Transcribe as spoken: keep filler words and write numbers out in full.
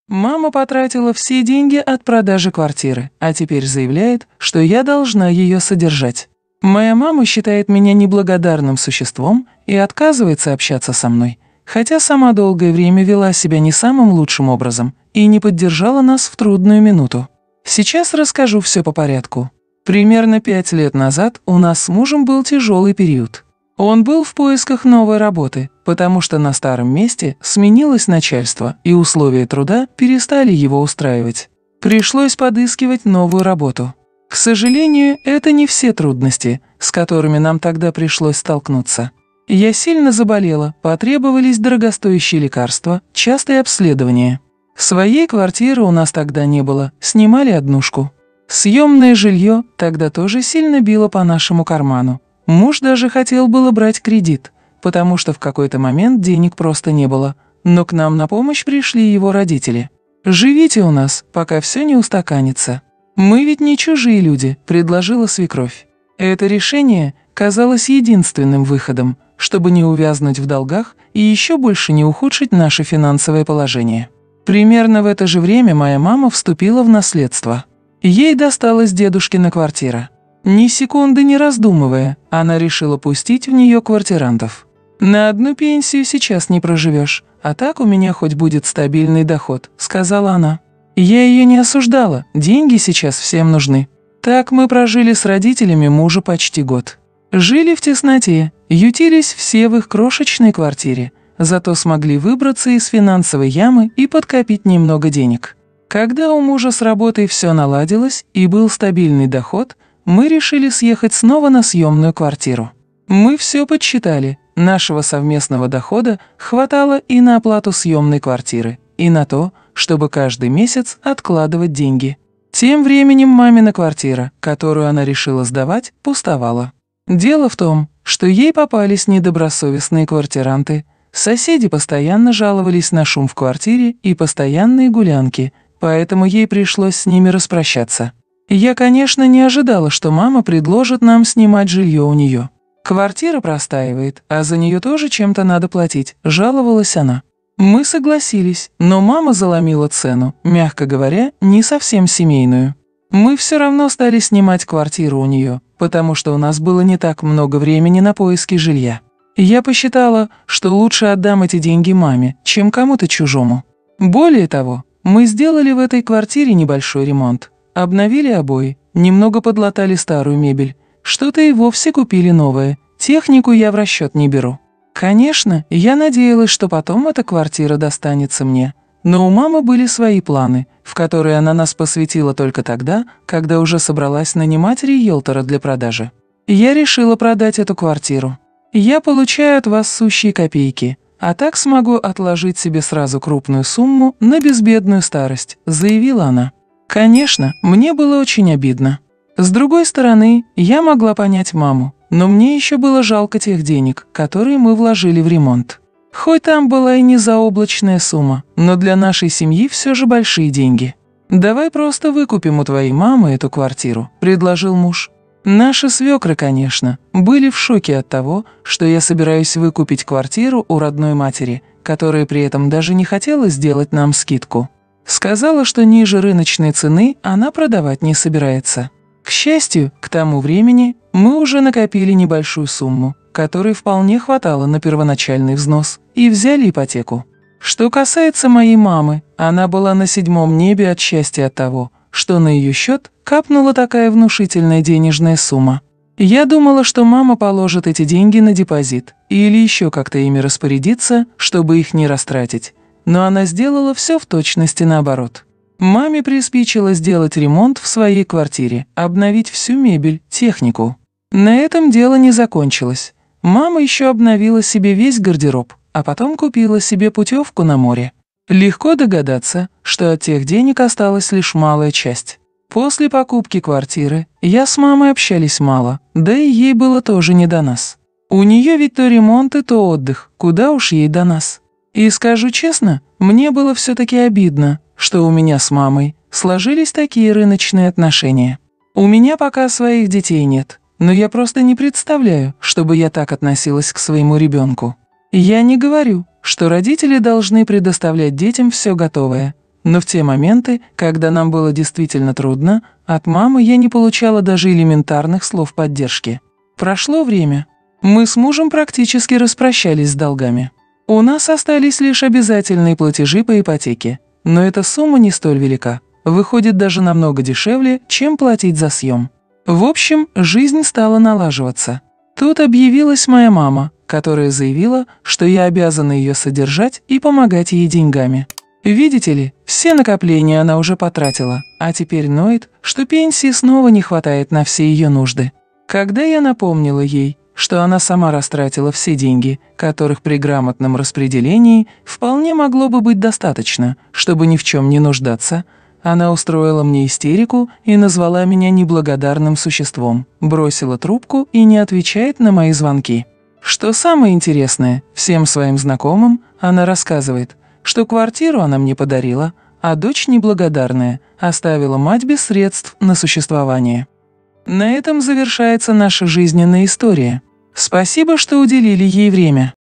Мама потратила все деньги от продажи квартиры, а теперь заявляет, что я должна ее содержать. Моя мама считает меня неблагодарным существом и отказывается общаться со мной, хотя сама долгое время вела себя не самым лучшим образом и не поддержала нас в трудную минуту. Сейчас расскажу все по порядку. Примерно пять лет назад у нас с мужем был тяжелый период. Он был в поисках новой работы, потому что на старом месте сменилось начальство, и условия труда перестали его устраивать. Пришлось подыскивать новую работу. К сожалению, это не все трудности, с которыми нам тогда пришлось столкнуться. Я сильно заболела, потребовались дорогостоящие лекарства, частые обследования. Своей квартиры у нас тогда не было, снимали однушку. Съемное жилье тогда тоже сильно било по нашему карману. Муж даже хотел было брать кредит, потому что в какой-то момент денег просто не было, но к нам на помощь пришли его родители. «Живите у нас, пока все не устаканится. Мы ведь не чужие люди», – предложила свекровь. Это решение казалось единственным выходом, чтобы не увязнуть в долгах и еще больше не ухудшить наше финансовое положение. Примерно в это же время моя мама вступила в наследство. Ей досталась дедушкина квартира. Ни секунды не раздумывая, она решила пустить в нее квартирантов. «На одну пенсию сейчас не проживешь, а так у меня хоть будет стабильный доход», – сказала она. Я ее не осуждала, деньги сейчас всем нужны. Так мы прожили с родителями мужа почти год. Жили в тесноте, ютились все в их крошечной квартире, зато смогли выбраться из финансовой ямы и подкопить немного денег. Когда у мужа с работой все наладилось и был стабильный доход, мы решили съехать снова на съемную квартиру. Мы все подсчитали, нашего совместного дохода хватало и на оплату съемной квартиры, и на то, чтобы каждый месяц откладывать деньги. Тем временем мамина квартира, которую она решила сдавать, пустовала. Дело в том, что ей попались недобросовестные квартиранты, соседи постоянно жаловались на шум в квартире и постоянные гулянки, поэтому ей пришлось с ними распрощаться. Я, конечно, не ожидала, что мама предложит нам снимать жилье у нее. Квартира простаивает, а за нее тоже чем-то надо платить, жаловалась она. Мы согласились, но мама заломила цену, мягко говоря, не совсем семейную. Мы все равно стали снимать квартиру у нее, потому что у нас было не так много времени на поиски жилья. Я посчитала, что лучше отдам эти деньги маме, чем кому-то чужому. Более того, мы сделали в этой квартире небольшой ремонт. Обновили обои, немного подлатали старую мебель, что-то и вовсе купили новое, технику я в расчет не беру. Конечно, я надеялась, что потом эта квартира достанется мне, но у мамы были свои планы, в которые она нас посвятила только тогда, когда уже собралась нанимать риэлтора для продажи. Я решила продать эту квартиру. Я получаю от вас сущие копейки, а так смогу отложить себе сразу крупную сумму на безбедную старость», – заявила она. Конечно, мне было очень обидно. С другой стороны, я могла понять маму, но мне еще было жалко тех денег, которые мы вложили в ремонт. Хоть там была и не заоблачная сумма, но для нашей семьи все же большие деньги. «Давай просто выкупим у твоей мамы эту квартиру», – предложил муж. Наши свекры, конечно, были в шоке от того, что я собираюсь выкупить квартиру у родной матери, которая при этом даже не хотела сделать нам скидку. Сказала, что ниже рыночной цены она продавать не собирается. К счастью, к тому времени мы уже накопили небольшую сумму, которой вполне хватало на первоначальный взнос, и взяли ипотеку. Что касается моей мамы, она была на седьмом небе от счастья от того, что на ее счет капнула такая внушительная денежная сумма. Я думала, что мама положит эти деньги на депозит или еще как-то ими распорядится, чтобы их не растратить. Но она сделала все в точности наоборот. Маме приспичило сделать ремонт в своей квартире, обновить всю мебель, технику. На этом дело не закончилось. Мама еще обновила себе весь гардероб, а потом купила себе путевку на море. Легко догадаться, что от тех денег осталась лишь малая часть. После покупки квартиры я с мамой общались мало, да и ей было тоже не до нас. У нее ведь то ремонт и то отдых, куда уж ей до нас. И скажу честно, мне было все-таки обидно, что у меня с мамой сложились такие рыночные отношения. У меня пока своих детей нет, но я просто не представляю, чтобы я так относилась к своему ребенку. Я не говорю, что родители должны предоставлять детям все готовое, Но в те моменты, когда нам было действительно трудно, от мамы я не получала даже элементарных слов поддержки. Прошло время. Мы с мужем практически распрощались с долгами. У нас остались лишь обязательные платежи по ипотеке. Но эта сумма не столь велика. Выходит даже намного дешевле, чем платить за съем. В общем, жизнь стала налаживаться. Тут объявилась моя мама, которая заявила, что я обязана ее содержать и помогать ей деньгами. Видите ли, все накопления она уже потратила, а теперь ноет, что пенсии снова не хватает на все ее нужды. Когда я напомнила ей, что она сама растратила все деньги, которых при грамотном распределении вполне могло бы быть достаточно, чтобы ни в чем не нуждаться, она устроила мне истерику и назвала меня неблагодарным существом, бросила трубку и не отвечает на мои звонки. Что самое интересное, всем своим знакомым она рассказывает, что квартиру она мне подарила, а дочь неблагодарная оставила мать без средств на существование. На этом завершается наша жизненная история. Спасибо, что уделили ей время.